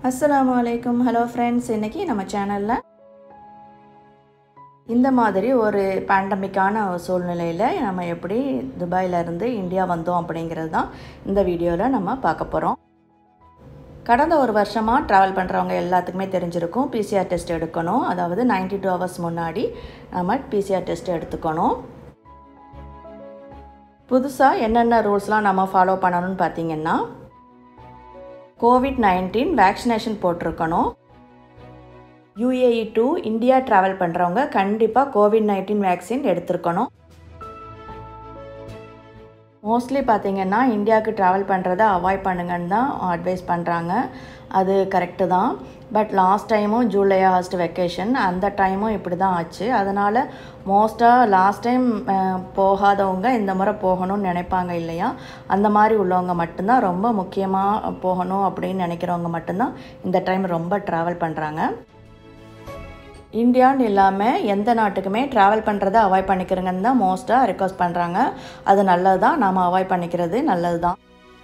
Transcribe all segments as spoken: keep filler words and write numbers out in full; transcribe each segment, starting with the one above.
Assalamualaikum, hello friends. இன்னைக்கு நம்ம சேனல்ல இந்த மாதிரி ஒரு பேண்டமிக்கான சூழ்நிலையில நம்ம எப்படி துபாயில இருந்து இந்தியா வந்தோம் அப்படிங்கிறது தான் இந்த வீடியோல நம்ம பார்க்க போறோம். கடந்த ஒரு வருஷமா டிராவல் பண்றவங்க எல்லாத்துக்குமே தெரிஞ்சிருக்கும் P C R டெஸ்ட் எடுக்கணும். அதாவது ninety-two hours முன்னாடி நம்ம P C R டெஸ்ட் எடுத்துக்கணும். புதுசா என்னென்ன ரூல்ஸ்லாம் நம்ம ஃபாலோ பண்ணனும்னு பாத்தீங்கன்னா COVID nineteen வேக்சினேஷன் போட்டுருக்கணும். U A E to India travel பண்றவங்க கண்டிப்பா COVID nineteen வேக்சின் எடுத்துக்கணும். மோஸ்ட்லி பாத்தீங்கன்னா இந்தியாக்கு டிராவல் பண்றதை அவாய்ட் பண்ணுங்கன்னு தான் அட்வைஸ் பண்றாங்க. அது கரெக்ட் தான். பட் லாஸ்ட் டைமும் ஜூலை ஆகஸ்ட் வெக்கேஷன் அந்த டைமும் இப்படி தான் ஆச்சு. அதனால மோஸ்டா லாஸ்ட் டைம் போகாதவங்க இந்த முறை போகணும்னு நினைப்பாங்க இல்லையா? அந்த மாதிரி உள்ளவங்க மட்டும்தான் ரொம்ப முக்கியமா போகணும் அப்படின்னு நினைக்கிறவங்க மட்டும்தான் இந்த டைம் ரொம்ப டிராவல் பண்றாங்க. இந்தியான்னு இல்லாமல் எந்த நாட்டுக்குமே ட்ராவல் பண்ணுறதை அவாய்ட் பண்ணிக்கிறங்கன்னு தான் மோஸ்ட்டாக ரெக்வஸ்ட் பண்ணுறாங்க. அது நல்லது தான், நாம் அவாய்ட் பண்ணிக்கிறது நல்லது தான்.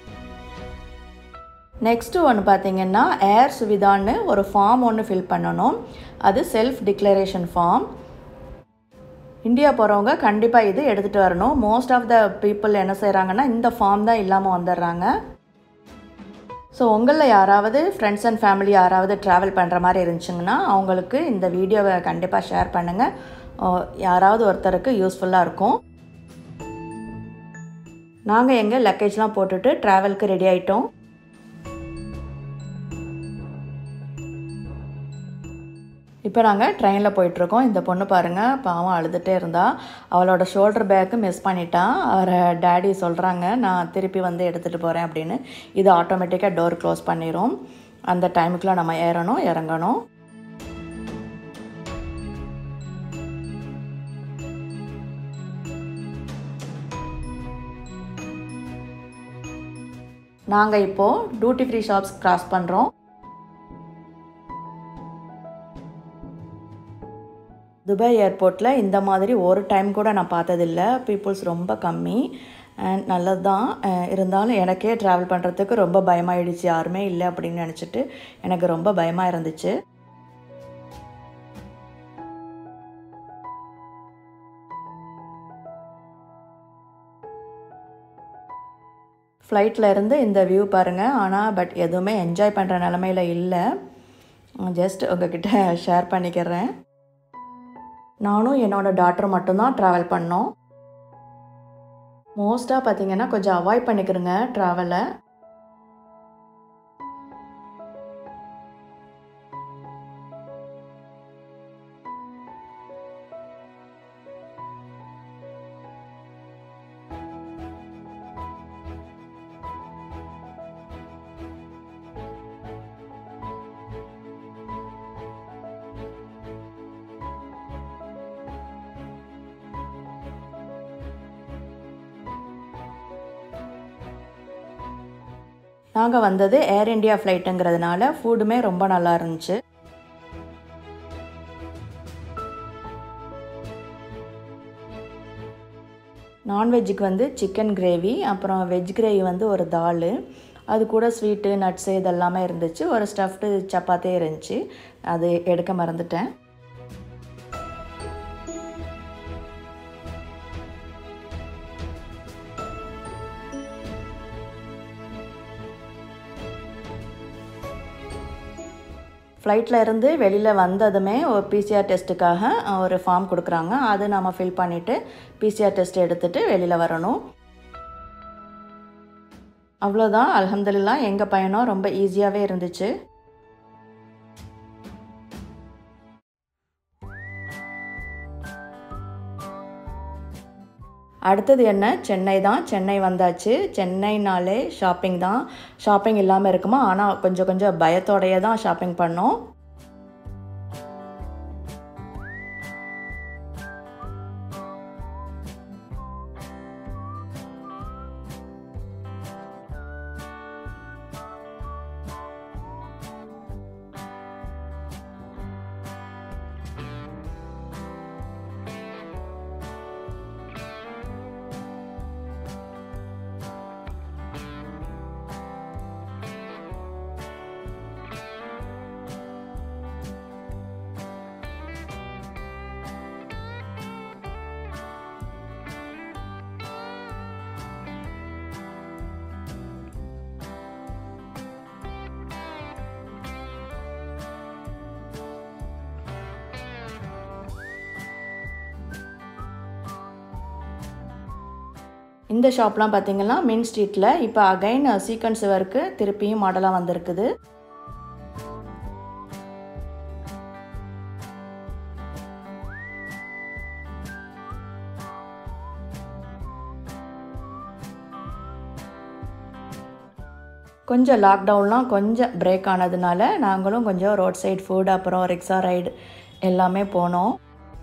நெக்ஸ்ட்டு ஒன்று பார்த்தீங்கன்னா ஏர் சுவிதான்னு ஒரு ஃபார்ம் ஒன்று ஃபில் பண்ணணும். அது செல்ஃப் டிக்ளரேஷன் ஃபார்ம். இந்தியா போகிறவங்க கண்டிப்பாக இது எடுத்துகிட்டு வரணும். மோஸ்ட் ஆஃப் த பீப்புள் என்ன செய்கிறாங்கன்னா இந்த ஃபார்ம் தான் இல்லாமல் வந்துடுறாங்க. ஸோ உங்களில் யாராவது ஃப்ரெண்ட்ஸ் அண்ட் ஃபேமிலி யாராவது ட்ராவல் பண்ணுற மாதிரி இருந்துச்சுங்கன்னா அவங்களுக்கு இந்த வீடியோவை கண்டிப்பாக ஷேர் பண்ணுங்கள். யாராவது ஒருத்தருக்கு யூஸ்ஃபுல்லாக இருக்கும். நாங்கள் எங்கள் லக்கேஜ்லாம் போட்டுட்டு ட்ராவலுக்கு ரெடி ஆகிட்டோம். இப்போ நாங்கள் ட்ரெயினில் போயிட்டுருக்கோம். இந்த பொண்ணு பாருங்கள், பாவம் அழுதுகிட்டே இருந்தா. அவளோட ஷோல்டர் பேக்கு மிஸ் பண்ணிட்டான். அவரை டேடி சொல்கிறாங்க நான் திருப்பி வந்து எடுத்துகிட்டு போகிறேன் அப்படின்னு. இது ஆட்டோமேட்டிக்காக டோர் க்ளோஸ் பண்ணிடும். அந்த டைமுக்குலாம் நம்ம ஏறணும் இறங்கணும். நாங்கள் இப்போது டியூட்டி ஃப்ரீ ஷாப்ஸ் கிராஸ் பண்ணுறோம். துபாய் ஏர்போர்ட்டில் இந்த மாதிரி ஒரு டைம் கூட நான் பார்த்ததில்லை. பீப்புள்ஸ் ரொம்ப கம்மி. அண்ட் நல்லது தான். இருந்தாலும் எனக்கே ட்ராவல் பண்ணுறதுக்கு ரொம்ப பயமாயிடுச்சு. யாருமே இல்லை அப்படின்னு நினச்சிட்டு எனக்கு ரொம்ப பயமாக இருந்துச்சு. ஃப்ளைட்டில் இருந்து இந்த வியூ பாருங்கள். ஆனால் பட் எதுவுமே என்ஜாய் பண்ணுற நிலமையில் இல்லை. ஜஸ்ட் உங்ககிட்ட ஷேர் பண்ணிக்கிறேன். நானும் என்னோடய டாட்டர் மட்டும்தான் ட்ராவல் பண்ணோம். மோஸ்ட்டாக பார்த்தீங்கன்னா கொஞ்சம் அவாய்ட் பண்ணிக்கிறேங்க ட்ராவலை. நாங்கள் வந்தது ஏர் இண்டியா ஃப்ளைட்டுங்கிறதுனால ஃபுட்டுமே ரொம்ப நல்லா இருந்துச்சு. நான்வெஜ்ஜுக்கு வந்து சிக்கன் கிரேவி, அப்புறம் வெஜ் கிரேவி வந்து ஒரு தால், அது கூட ஸ்வீட்டு நட்ஸு இதெல்லாமே இருந்துச்சு. ஒரு ஸ்டஃப்டு சப்பாத்தி இருந்துச்சு. அது எடுக்க மறந்துட்டேன். ஃப்ளைட்டில் இருந்து வெளியில் வந்ததுமே ஒரு P C R டெஸ்ட்டுக்காக ஒரு ஃபார்ம் கொடுக்குறாங்க. அது நம்ம ஃபில் பண்ணிவிட்டு P C R டெஸ்ட் எடுத்துகிட்டு வெளியில் வரணும். அவ்வளோதான். அல்ஹம்துலில்லாஹ் எங்கள் பயணம் ரொம்ப ஈஸியாகவே இருந்துச்சு. அடுத்தது என்ன, சென்னை தான். சென்னை வந்தாச்சு. சென்னைனாலே ஷாப்பிங் தான். ஷாப்பிங் இல்லாமல் இருக்குமா? ஆனால் கொஞ்சம் கொஞ்சம் பயத்தோடையே தான் ஷாப்பிங் பண்ணோம். இந்த ஷாப்லாம் பார்த்தீங்கன்னா மின் ஸ்ட்ரீட்டில் இப்போ அகைன் சீக்வன்ஸ் ஒர்க்கு திருப்பியும் மாடலாக வந்திருக்குது. கொஞ்சம் லாக்டவுன்லாம் கொஞ்சம் பிரேக் ஆனதுனால நாங்களும் கொஞ்சம் ரோட் சைடு ஃபுட் அப்புறம் ரிக்ஷா ரைடு எல்லாமே போனோம்.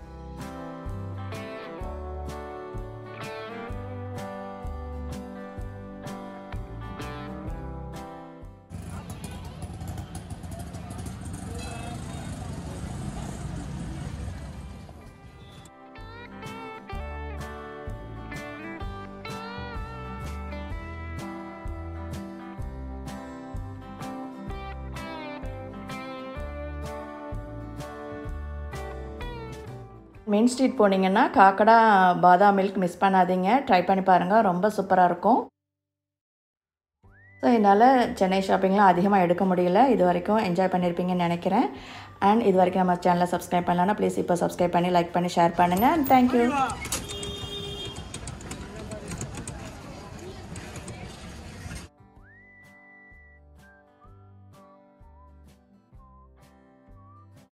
மெயின் ஸ்ட்ரீட் போனீங்கன்னா காக்கடா பாதாம் மில்க் மிஸ் பண்ணாதீங்க, ட்ரை பண்ணி பாருங்கள், ரொம்ப சூப்பராக இருக்கும். ஸோ என்னால் சென்னை ஷாப்பிங்லாம் அதிகமாக எடுக்க முடியல. இது வரைக்கும் என்ஜாய் பண்ணியிருப்பீங்கன்னு நினைக்கிறேன். அண்ட் இது வரைக்கும் நம்ம சேனலை சப்ஸ்கிரைப் பண்ணலான்னா ப்ளீஸ் இப்போ சப்ஸ்கிரைப் பண்ணி லைக் பண்ணி ஷேர் பண்ணுங்கள். And thank you.